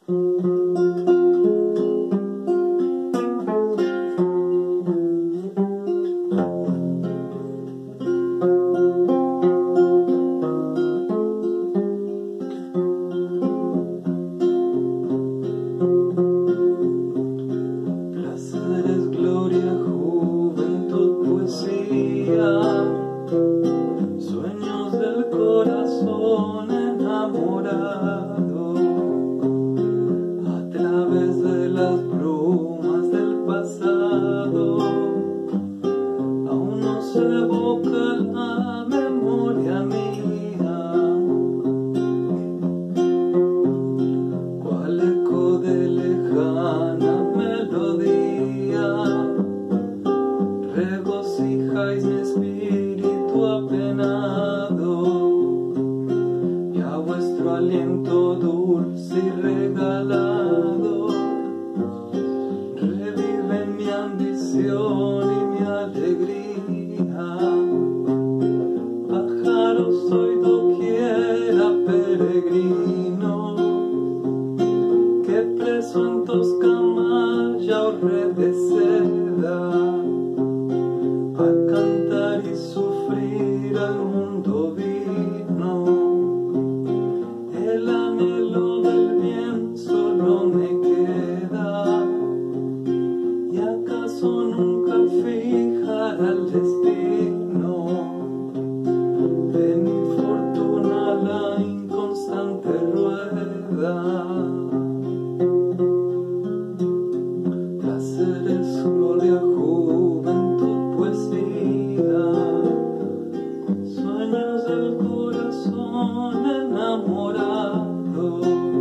Placeres, gloria, juventud, poesía, sueños del corazón enamorado, a través de las brumas del pasado, aún no se evoca la memoria mía. Cuál eco de lejana melodía regocijáis mi espíritu apenado, y a vuestro aliento dulce y regalado reviven mi ambición y mi alegría. Pájaro soy doquiera peregrino, que preso en tosca malla o red de seda, a cantar y sufrir al mundo vino. El anhelo del bien solo me queda, y acaso nunca fijará el destino de mi fortuna la inconstante rueda. Placeres, gloria, juventud, poesía, sueños del corazón enamorado,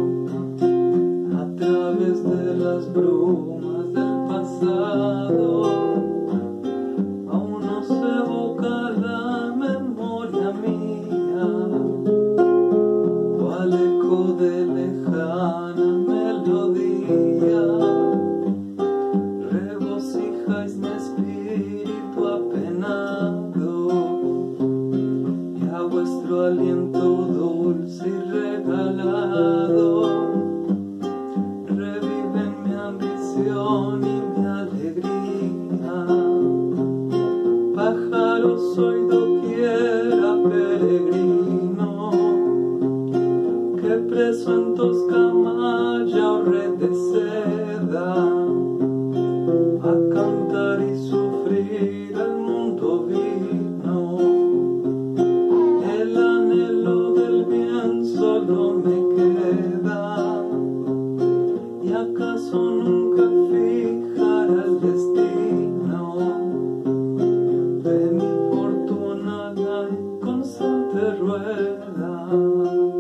a través de las brumas del pasado, aún no se evoca la memoria mía. Cuál eco de lejana melodía regocijáis mi espíritu apenado, y a vuestro aliento dulce y regalado reviven mi ambición y mi alegría. Pájaro soy doquiera peregrino, que preso en tosca malla o red de seda, a cantar y sufrir al mundo vino. El anhelo del bien solo me queda, y acaso nunca fijará el destino de mi fortuna la inconstante rueda.